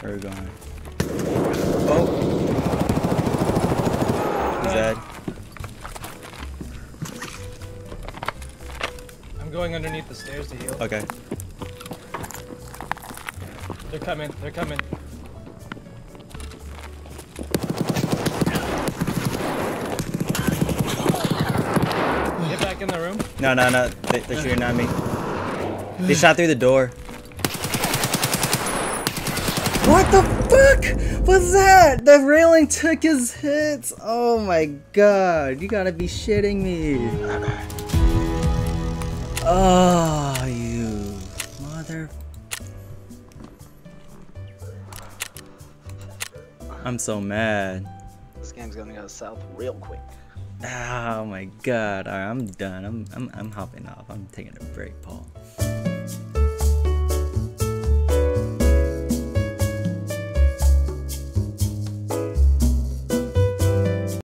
We're going. Oh! He's dead. I'm going underneath the stairs to heal. Okay. They're coming. They're coming. Get back in the room. No. They're shooting at me. They shot through the door. What the fuck was that? The railing took his hits. Oh my god. You gotta be shitting me. Oh, you mother. I'm so mad. This game's gonna go south real quick. Oh my god. Alright, I'm done. I'm hopping off. I'm taking a break, Paul.